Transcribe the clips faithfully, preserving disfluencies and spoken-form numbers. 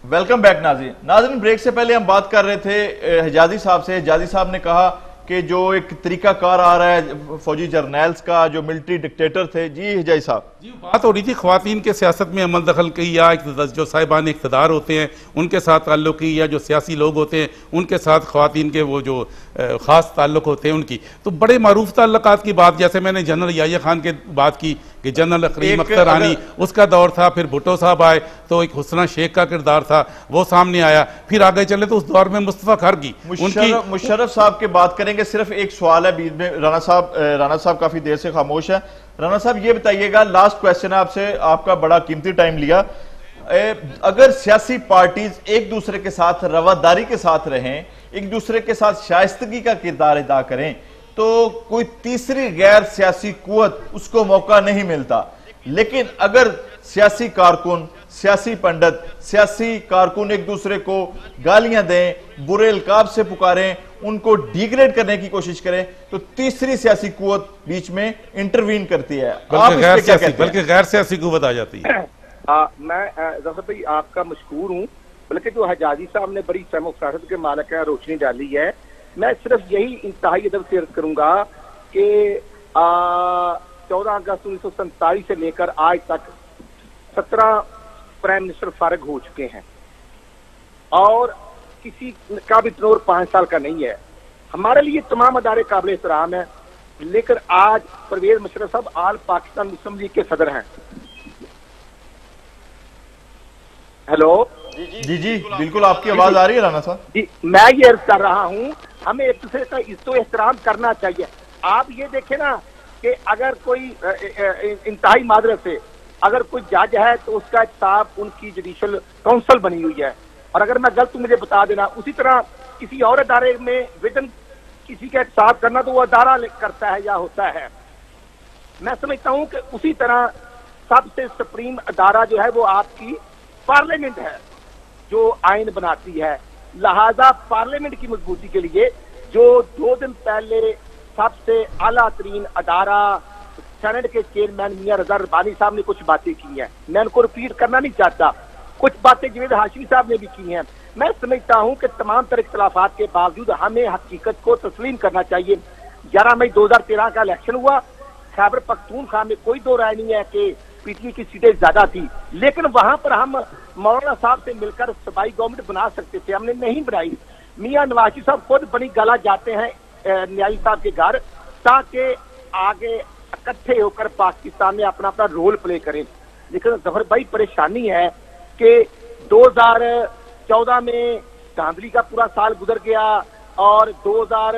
Welcome back नाज़रीन। नाज़रीन, break से पहले हम बात कर रहे थे हिजाजी साहब से। हिजाजी साहब ने कहा कि जो एक तरीकाकार आ रहा है फौजी जर्नैल्स का, जो मिलिट्री डिक्टेटर थे। जी हिजाजी साहब, जी बात हो रही थी ख़वातीन के सियासत में अमल दखल की, या जो साहिबान इक़्तिदार होते हैं उनके साथ ताल्लुक़ की, या जो सियासी लोग होते हैं उनके साथ ख़वातीन के वो जो ख़ास ताल्लुक़ होते हैं उनकी। तो बड़े मारूफ ताल्लुक़ात की बात, जैसे मैंने जनरल याहिया खान के बात की कि जनरल करीम अख्तर आनी उसका दौर था, फिर भुट्टो साहब आए तो एक हुस्ना शेख का किरदार था वो सामने आया, फिर आगे चले तो उस दौर में मुस्तफ़ा खरगी, उनकी मुशर्रफ साहब की बात करेंगे। सिर्फ एक सवाल है बीच में, राना साहब राना साहब काफी देर से खामोश है। राना साहब ये बताइएगा, लास्ट क्वेश्चन है आपसे, आपका बड़ा कीमती टाइम लिया। अगर सियासी पार्टीज एक दूसरे के साथ रवादारी के साथ रहें, एक दूसरे के साथ शाइस्तगी का किरदार अदा करें, तो कोई तीसरी गैर सियासी कुव्वत उसको मौका नहीं मिलता। लेकिन अगर सियासी कारकुन, सियासी पंडित, सियासी कारकुन एक दूसरे को गालियां दें, बुरे अलकाब से पुकारें, उनको डिग्रेड करने की कोशिश करें, तो तीसरी सियासी कुव्वत बीच में इंटरवीन करती है। आप इस पे क्या कहते हैं? बल्कि गैर सियासी कुव्वत आ जाती है। आ, मैं जफर भाई आपका मशकूर हूँ, बल्कि जो हिजाजी साहब ने बड़ी फहम के मालिक है रोशनी डाली है। मैं सिर्फ यही इंतहाई अदब से अर्ज करूंगा कि चौदह अगस्त उन्नीस सौ सैंतालीस से लेकर आज तक सत्रह प्राइम मिनिस्टर फारग हो चुके हैं और किसी का भी तनोर पांच साल का नहीं है। हमारे लिए तमाम अदारे काबिल एहतराम है, लेकिन आज परवेज मुशर्रफ साहब आल पाकिस्तान मुस्लिम लीग के सदर हैं। हेलो जी जी जी, जी बिल्कुल आपकी आवाज आ रही है राना साहब जी। मैं ये अर्ज कर रहा हूँ, हमें एक दूसरे का इज्जत एहतराम करना चाहिए। आप ये देखें ना कि अगर कोई इंतहाई मादरत से अगर कोई जज है तो उसका साहब उनकी जुडिशल काउंसिल बनी हुई है, और अगर मैं गलत हूं मुझे बता देना। उसी तरह किसी और अदारे में विजन किसी का साफ करना तो वो अदारा करता है या होता है। मैं समझता हूं कि उसी तरह सबसे सुप्रीम अदारा जो है वो आपकी पार्लियामेंट है, जो आइन बनाती है। लिहाजा पार्लियामेंट की मजबूती के लिए जो दो दिन पहले सबसे आला तरीन अदारा सेनेट के चेयरमैन मियां रजा रब्बानी साहब ने कुछ बातें की हैं, मैं उनको रिपीट करना नहीं चाहता। कुछ बातें जवेद हाशमी साहब ने भी की हैं। मैं समझता हूं कि तमाम तरह इख्तलाफात के बावजूद हमें हकीकत को तस्लीम करना चाहिए। ग्यारह मई दो हजार तेरह का इलेक्शन हुआ, खैबर पख्तूनख्वा में कोई दो राय नहीं है कि पीटीआई की सीटें ज्यादा थी, लेकिन वहां पर हम मौलाना साहब से मिलकर सूबाई गवर्नमेंट बना सकते थे, हमने नहीं बनाई। मियां नवाज साहब खुद बनी गाला जाते हैं न्यायी साहब के घर ताकि आगे इकट्ठे होकर पाकिस्तान में अपना अपना रोल प्ले करें। लेकिन जफर भाई दो है कि दो हजार चौदह में धांधली का पूरा साल गुजर गया और दो हजार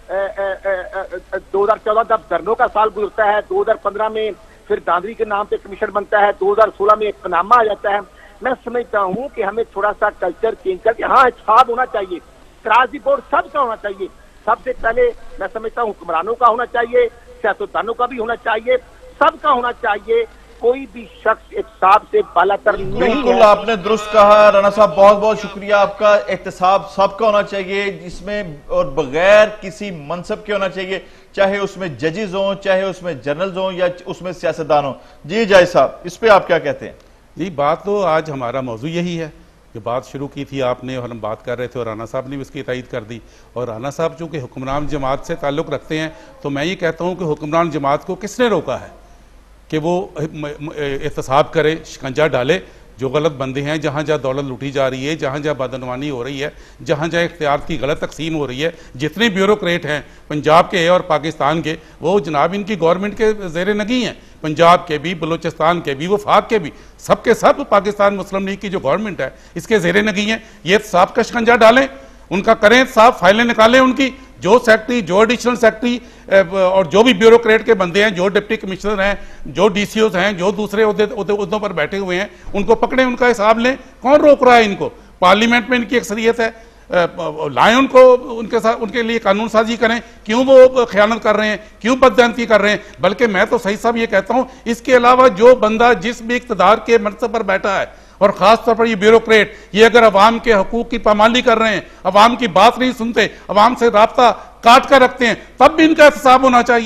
दो हजार चौदह जब धरनों का साल गुजरता है, दो हजार पंद्रह में फिर धांधली के नाम पे कमीशन बनता है, दो हजार सोलह में एक पनामा आ जाता है। मैं समझता हूँ कि हमें थोड़ा सा कल्चर चेंज करके, हाँ हिसाब होना चाहिए, तराजी बोर्ड सबका होना चाहिए। सबसे पहले मैं समझता हूँ हुक्मरानों का होना चाहिए, सियासतदानों का भी होना चाहिए, सबका होना चाहिए। कोई भी शख्स एक साहब से बालातर नहीं है। बिल्कुल आपने दुरुस्त कहा राना साहब, बहुत बहुत शुक्रिया आपका। एहतसाब सबका होना चाहिए, जिसमें और बगैर किसी मनसब के होना चाहिए, चाहे उसमें जजेस हों, चाहे उसमें जनरल्स हों या उसमें सियासतदान हों। जी जाय साहब, इस पे आप क्या कहते हैं? जी बात तो आज हमारा मौजू यही है कि बात शुरू की थी आपने और हम बात कर रहे थे और राना साहब ने भी इसकी तायीद कर दी। और राना साहब चूँकि हुक्मरान जमात से ताल्लुक़ रखते हैं, तो मैं ये कहता हूँ कि हुक्मरान जमात को किसने रोका है कि वो एहतसाब करे, शिकंजा डाले जो गलत बंदे हैं, जहाँ जहाँ दौलत लूटी जा रही है, जहाँ जहाँ बदनवानी हो रही है, जहाँ जहाँ इख्तियार की गलत तकसीम हो रही है। जितने ब्यूरोक्रेट हैं पंजाब के और पाकिस्तान के, वो जनाब इनकी गवर्नमेंट के ज़ेरे नगी हैं, पंजाब के भी, बलूचिस्तान के भी, वफाक के भी, सब के सब पाकिस्तान मुस्लिम लीग की जो गवर्नमेंट है इसके ज़ेरे नगी हैं। ये साहब का शिकंजा डालें, उनका करें, साहब फाइलें निकालें उनकी, जो सेक्रेटरी, जो एडिशनल सेक्रेटरी और जो भी ब्यूरोक्रेट के बंदे हैं, जो डिप्टी कमिश्नर हैं, जो डीसीओज हैं, जो दूसरे उहदों पर बैठे हुए हैं, उनको पकड़ें, उनका हिसाब लें। कौन रोक रहा है इनको? पार्लियामेंट में इनकी अक्सरियत है, लाएं उनको, उनके साथ उनके लिए कानून साजी करें। क्यों वो खयानत कर रहे हैं, क्यों बददंती कर रहे हैं? बल्कि मैं तो सही साहब ये कहता हूँ, इसके अलावा जो बंदा जिस भी इक़्तिदार के मनसब पर बैठा है, और खास तौर पर ये ब्यूरोक्रेट, ये अगर अवाम के हकूक की पामाली कर रहे हैं, अवाम की बात नहीं सुनते, अवाम से राब्ता काट कर रखते हैं, तब भी इनका एहतसाब होना चाहिए।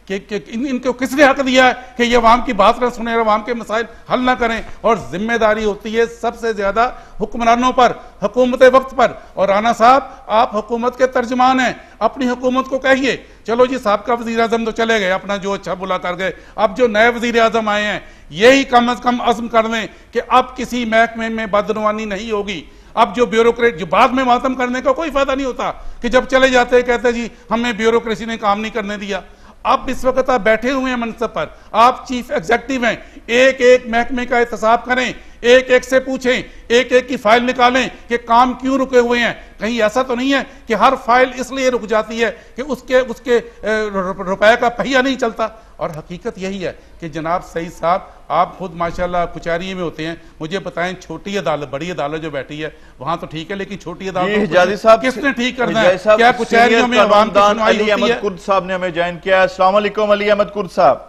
कि, कि इन, इनको किसने हक दिया है कि ये अवाम की बात न सुने और अवाम के मसाइल हल ना करें। और जिम्मेदारी होती है सबसे ज्यादा हुक्मरानों पर, हुकूमत वक्त पर। और राना साहब, आप हुकूमत के तर्जमान हैं, अपनी हुकूमत को कहिए चलो जी साहब का वजीर आजम तो चले गए, अपना जो अच्छा बुला कर गए, अब जो नए वजीर आजम आए हैं यही कम अज कम अज़्म कर दें कि अब किसी महकमे में बदनवानी नहीं होगी। अब जो ब्यूरोक्रेट, जो बाद में मातम करने का कोई फायदा नहीं होता कि जब चले जाते हैं कहते जी हमें ब्यूरोक्रेसी ने काम नहीं करने दिया। अब इस वक्त आप बैठे हुए हैं मनसब पर, आप चीफ एग्जीक्यूटिव हैं, एक एक महकमे का एहतसाब करें, एक एक से पूछें, एक एक की फाइल निकालें कि काम क्यों रुके हुए हैं। कहीं ऐसा तो नहीं है कि हर फाइल इसलिए रुक जाती है कि उसके उसके रुपए का पहिया नहीं चलता। और हकीकत यही है कि जनाब सईद साहब, आप खुद माशाल्लाह कुचारी में होते हैं, मुझे बताएं छोटी अदालत बड़ी अदालत जो बैठी है वहां तो ठीक है, लेकिन छोटी अदालत साहब किसने ठीक करना है? क्या कुचारियों में अवाम की सुनवाई होती है? अली अहमद कुर्द साहब ने हमें ज्वाइन किया। अस्सलाम वालेकुम अली अहमद कुर्द साहब।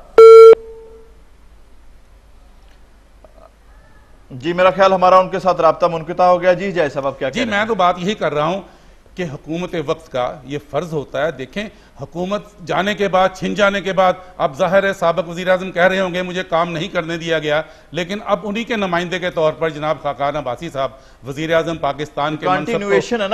जी मेरा ख्याल हमारा उनके साथ राब्ता मुनक़ता हो गया। जी जय साहब आप क्या जी, मैं तो बात यही कर रहा हूं कि हुकूमत वक्त का ये फर्ज होता है। देखें, हुकूमत जाने के बाद, छिन जाने के बाद, अब जाहिर है साबिक़ वज़ीर आज़म कह रहे होंगे मुझे काम नहीं करने दिया गया, लेकिन अब उन्हीं के नुमाइंदे के तौर पर जनाब खाकान अब्बासी साहब वज़ीर आज़म पाकिस्तान के कंटिन्यूएशन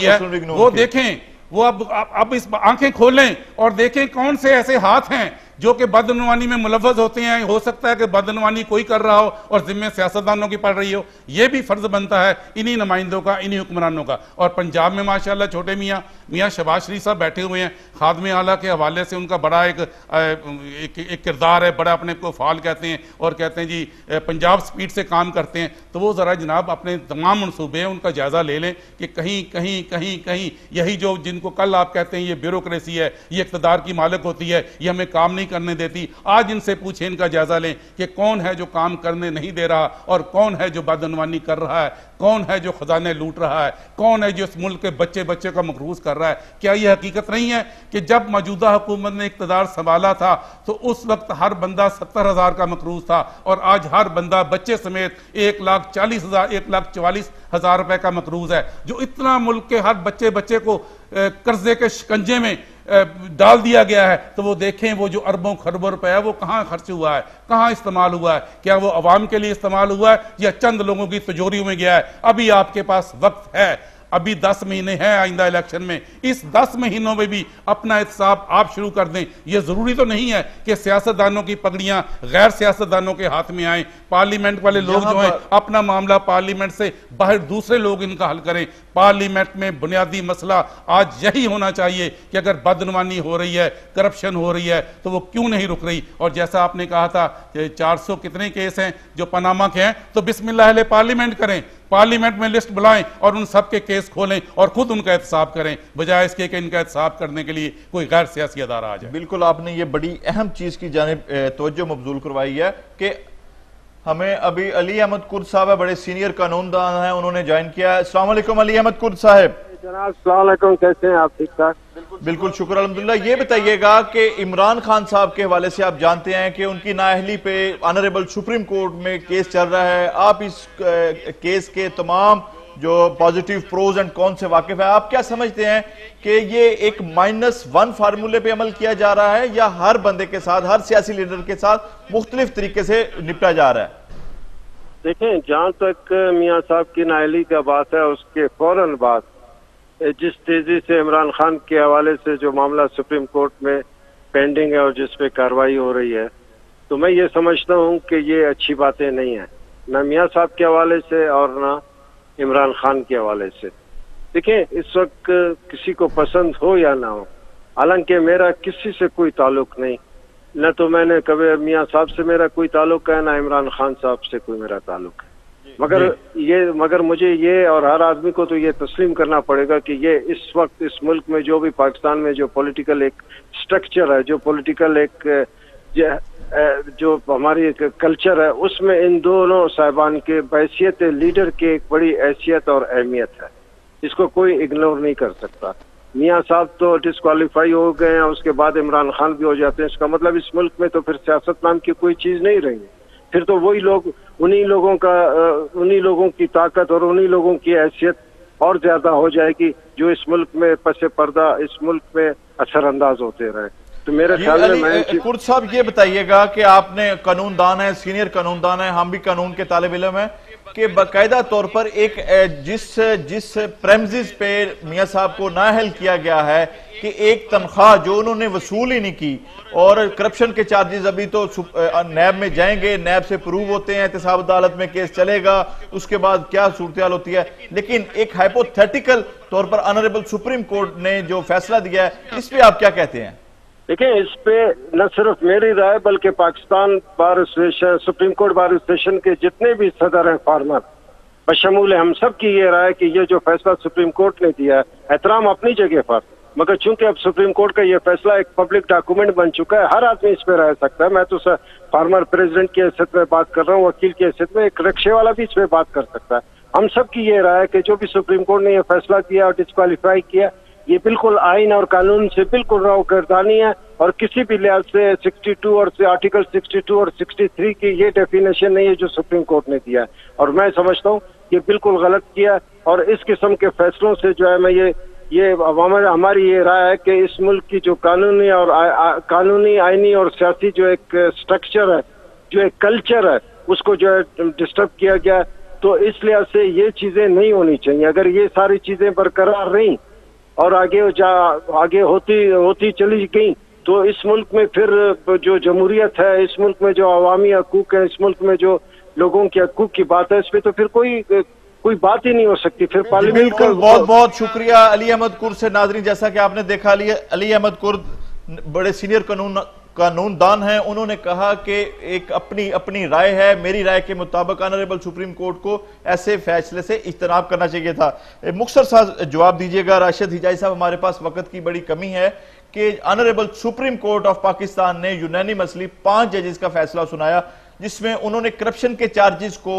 वो देखें, वो अब अब इस आंखें खोलें और देखें कौन से ऐसे हाथ हैं जो कि बदनवानी में मुलव्वस होते हैं। हो सकता है कि बदनवानी कोई कर रहा हो और जिम्मे सियासतदानों की पड़ रही हो। यह भी फर्ज बनता है इन्हीं नुमाइंदों का, इन्हीं हुक्मरानों का। और पंजाब में माशाल्लाह छोटे मियाँ मियाँ शहबाज शरीफ साहब बैठे हुए हैं, खादमे आला के हवाले से उनका बड़ा एक एक, एक किरदार है, बड़ा अपने को फाल कहते हैं और कहते हैं जी पंजाब स्पीड से काम करते हैं। तो वो ज़रा जनाब अपने तमाम मनसूबे हैं उनका जायज़ा ले लें कि कहीं कहीं कहीं कहीं यही जो जिनको कल आप कहते हैं ये ब्यूरोक्रेसी है, ये इक़्तिदार की मालिक होती है, ये हमें काम नहीं करने देती, आज इनसे पूछें, इनका जायजा लें कि कौन है जो काम करने नहीं दे रहा और कौन है जो बदनवानी कर रहा है, कौन है जो खजाने लूट रहा है, कौन है जो इस मुल्क के बच्चे बच्चे का मकरूज कर रहा है। क्या यह हकीकत नहीं है कि जब मौजूदा हुकूमत ने इक़्तिदार संभाला था तो उस वक्त हर बंदा सत्तर हजार का मकरूज था और आज हर बंदा बच्चे समेत एक लाख चालीस हजार एक लाख चवालीस हजार रुपए का मकरूज है। जो इतना मुल्क के हर बच्चे बच्चे को कर्जे के शिकंजे में डाल दिया गया है, तो वो देखें वो जो अरबों खरबों रुपए है वो कहाँ खर्च हुआ है, कहाँ इस्तेमाल हुआ है, क्या वो अवाम के लिए इस्तेमाल हुआ है या चंद लोगों की तिजोरियों में गया है। अभी आपके पास वक्त है, अभी दस महीने हैं आइंदा इलेक्शन में, इस दस महीनों में भी अपना एहतसाब आप शुरू कर दें। यह जरूरी तो नहीं है कि सियासतदानों की पगड़ियां गैर सियासतदानों के हाथ में आए, पार्लियामेंट वाले लोग जो हैं अपना मामला पार्लियामेंट से बाहर दूसरे लोग इनका हल करें। पार्लियामेंट में बुनियादी मसला आज यही होना चाहिए कि अगर बदनवानी हो रही है, करप्शन हो रही है, तो वो क्यों नहीं रुक रही। और जैसा आपने कहा था कि चार सौ कितने केस हैं जो पनामा के हैं, तो बिस्मिल्लाह पार्लियामेंट करें, पार्लियामेंट में लिस्ट बुलाएं और उन सब के केस खोलें और खुद उनका एहतसाब करें, बजाय इसके कि इनका एहतसाब करने के लिए कोई गैर सियासी अदारा आ जाए। बिल्कुल, आपने ये बड़ी अहम चीज की जानिब तवज्जो मबजूल करवाई है कि हमें अभी अली अहमद कुर्द साहब है, बड़े सीनियर कानूनदान हैं, उन्होंने ज्वाइन किया है। अस्सलाम वालेकुम अली अहमद कुर्द साहब। जनाब अस्सलाम वालेकुम, कैसे हैं आप? ठीक ठाक, बिल्कुल शुक्र अल्हम्दुलिल्लाह। ये बताइएगा कि इमरान खान साहब के हवाले से आप जानते हैं कि उनकी नाअहली पे ऑनरेबल सुप्रीम कोर्ट में केस चल रहा है। आप इस केस के तमाम जो पॉजिटिव प्रोज एंड कॉन से वाकिफ है, आप क्या समझते हैं कि ये एक माइनस वन फार्मूले पे अमल किया जा रहा है या हर बंदे के साथ, हर सियासी लीडर के साथ मुख्तलिफ तरीके से निपटा जा रहा है? देखें, जहां तक मियां साहब की नाअहली का बात है, उसके फौरन बाद जिस तेजी से इमरान खान के हवाले से जो मामला सुप्रीम कोर्ट में पेंडिंग है और जिस पे कार्रवाई हो रही है, तो मैं ये समझता हूँ कि ये अच्छी बातें नहीं है, न मियां साहब के हवाले से और न इमरान खान के हवाले से। देखें, इस वक्त किसी को पसंद हो या ना हो, हालांकि मेरा किसी से कोई ताल्लुक नहीं, न तो मैंने कभी मियां साहब से मेरा कोई ताल्लुक है, ना इमरान खान साहब से कोई मेरा ताल्लुक है, मगर ये मगर मुझे ये और हर आदमी को तो ये तस्लीम करना पड़ेगा कि ये इस वक्त इस मुल्क में जो भी पाकिस्तान में जो पॉलिटिकल एक स्ट्रक्चर है, जो पॉलिटिकल एक जो हमारी एक कल्चर है, उसमें इन दोनों साहिबान के हैसियत लीडर की एक बड़ी हैसियत और अहमियत है। इसको कोई इग्नोर नहीं कर सकता। मियां साहब तो डिस्क्वालीफाई हो गए हैं, उसके बाद इमरान खान भी हो जाते हैं, इसका मतलब इस मुल्क में तो फिर सियासत नाम की कोई चीज नहीं रही। फिर तो वही लोग, उन्हीं लोगों का उन्हीं लोगों की ताकत और उन्हीं लोगों की हैसियत और ज्यादा हो जाएगी जो इस मुल्क में पसे पर्दा इस मुल्क में असरअंदाज होते रहे। तो मेरे ख्याल में मैं कुर्द साहब ये बताइएगा कि आपने कानूनदान है, सीनियर कानूनदान है, हम भी कानून के तालिब इल्म हैं, कि बाकायदा तौर पर एक जिस जिस प्रेमिसेस पे मियां साहब को नाअहल किया गया है कि एक तनख्वाह जो उन्होंने वसूल ही नहीं की और करप्शन के चार्जेस अभी तो नैब में जाएंगे, नैब से प्रूव होते हैं, एहतसाब अदालत में केस चलेगा, उसके बाद क्या सूरत होती है। लेकिन एक हाइपोथेटिकल तौर पर ऑनरेबल सुप्रीम कोर्ट ने जो फैसला दिया है, इस पे आप क्या कहते हैं? देखिए, इस पे न सिर्फ मेरी राय बल्कि Pakistan bar association, supreme court bar association के जितने भी सदर हैं फार्मर बशमूल हम सब की ये राय कि ये जो फैसला सुप्रीम कोर्ट ने दिया है, एहतराम अपनी जगह पर, मगर चूंकि अब सुप्रीम कोर्ट का ये फैसला एक पब्लिक डॉक्यूमेंट बन चुका है, हर आदमी इस पे रह सकता है। मैं तो सर फार्मर प्रेसिडेंट की हैसियत में बात कर रहा हूँ, वकील की हैसियत में, एक रिक्शे वाला भी इस पे बात कर सकता है। हम सब की ये राय है कि जो भी सुप्रीम कोर्ट ने यह फैसला किया और डिस्क्वालीफाई किया, ये बिल्कुल आइन और कानून से बिल्कुल रवाकरदानी है और किसी भी लिहाज से बासठ और से आर्टिकल बासठ और तिरसठ की ये डेफिनेशन नहीं है जो सुप्रीम कोर्ट ने दिया है। और मैं समझता हूँ ये बिल्कुल गलत किया और इस किस्म के फैसलों से जो है मैं ये ये हमारी ये राय है कि इस मुल्क की जो कानूनी और आ, आ, कानूनी आइनी और सियासी जो एक स्ट्रक्चर है, जो एक कल्चर है, उसको जो है डिस्टर्ब किया गया। तो इस लिहाज से ये चीजें नहीं होनी चाहिए। अगर ये सारी चीजें बरकरार रहीं और आगे जा आगे होती होती चली गई तो इस मुल्क में फिर जो जमहूरियत है, इस मुल्क में जो अवामी हकूक है, इस मुल्क में जो लोगों के हकूक की बात है, इस पे तो फिर कोई कोई बात ही नहीं हो सकती। फिर पार्लियामेंट बिल्कुल, बहुत बहुत शुक्रिया अली अहमद कुर्द से। नाज़रीन, जैसा कि आपने देखा, अली अली अहमद कुर्द बड़े सीनियर कानून कानूनदान हैं। उन्होंने कहा कि एक अपनी अपनी राय है, मेरी राय के मुताबिक ऑनरेबल सुप्रीम कोर्ट को ऐसे फैसले से इज्तनाब करना चाहिए था। मुख्तसर साहब जवाब दीजिएगा। राशिद हिजाई साहब, हमारे पास वक्त की बड़ी कमी है कि honourable supreme court of Pakistan ने यूनानिमसली पांच जजेस का फैसला सुनाया जिसमें उन्होंने करप्शन के चार्जेस को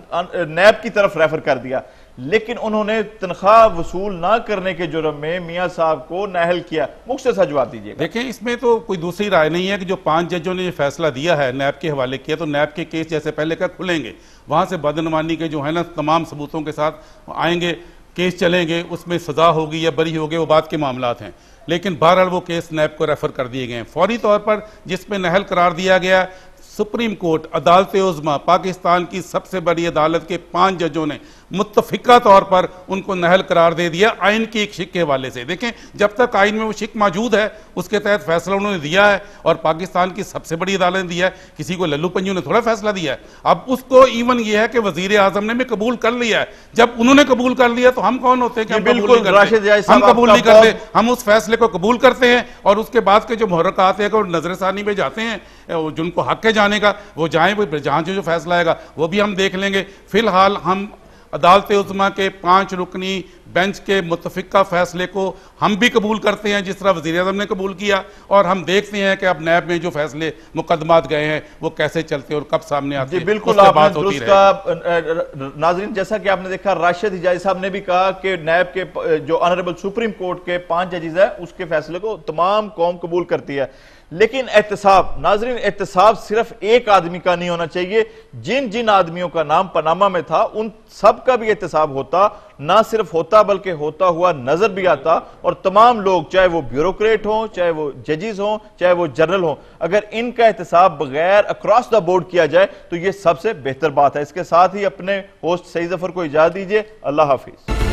नैब की तरफ रेफर कर दिया, लेकिन उन्होंने तनख्वाह वसूल ना करने के जुर्म में मियां साहब को नाअहल किया। मुख्तसर सा जवाब दीजिए। देखिए, इसमें तो कोई दूसरी राय नहीं है कि जो पांच जजों ने ये फैसला दिया है, नैब के हवाले किया, तो नैब के केस जैसे पहले का खुलेंगे, वहां से बदनवानी के जो है ना तमाम सबूतों के साथ आएंगे, केस चलेंगे, उसमें सजा होगी या बरी होगी वो बात के मामलात हैं। लेकिन बहरहाल वो केस नैब को रेफर कर दिए गए हैं फौरी तौर पर, जिसमें नाअहल करार दिया गया। सुप्रीम कोर्ट अदालत उज़्मा पाकिस्तान की सबसे बड़ी अदालत के पांच जजों ने मुत्तफिका तौर पर उनको नाअहल करार दे दिया आइन की एक शिक के हवाले से। देखें, जब तक आइन में वो शिक मौजूद है उसके तहत फैसला उन्होंने दिया है और पाकिस्तान की सबसे बड़ी अदालत ने दिया है, किसी को लल्लू पंजू ने थोड़ा फैसला दिया है। अब उसको इवन ये है कि वजीर आजम ने भी कबूल कर लिया है। जब उन्होंने कबूल कर लिया तो हम कौन होते हैं कि हम कबूल नहीं करते? हम कबूल नहीं करते, हम उस फैसले को कबूल करते हैं और उसके बाद के जो मुहर्रकात है नजरसानी में जाते हैं, जिनको हक है जाने का वो जाएं, वो जहां जो फैसला आएगा वो भी हम देख लेंगे। फिलहाल हम अदालत उज़्मा के पांच रुकनी बेंच के मुत्तफिका फैसले को हम भी कबूल करते हैं जिस तरह वज़ीर आज़म ने कबूल किया, और हम देखते हैं कि अब नैब में जो फैसले मुकदमात गए हैं वो कैसे चलते और कब सामने आते हैं। बिल्कुल, बात होती है। नाज़रीन, जैसा कि आपने देखा, राशिद हिजाई साहब ने भी कहा कि नैब के जो ऑनरेबल सुप्रीम कोर्ट के पांच जजेस है उसके फैसले को तमाम कौम कबूल करती है। लेकिन एहतसाब, नाजरीन, एहतसाब सिर्फ एक आदमी का नहीं होना चाहिए। जिन जिन आदमियों का नाम पनामा में था उन सब का भी एहतसाब होता, ना सिर्फ होता बल्कि होता हुआ नजर भी आता, और तमाम लोग, चाहे वो ब्यूरोक्रेट हों, चाहे वो जजेस हों, चाहे वो जनरल हों, अगर इनका एहतसाब बगैर अक्रॉस द बोर्ड किया जाए तो ये सबसे बेहतर बात है। इसके साथ ही अपने होस्ट सईद जफर को इजाजत दीजिए। अल्लाह हाफिज।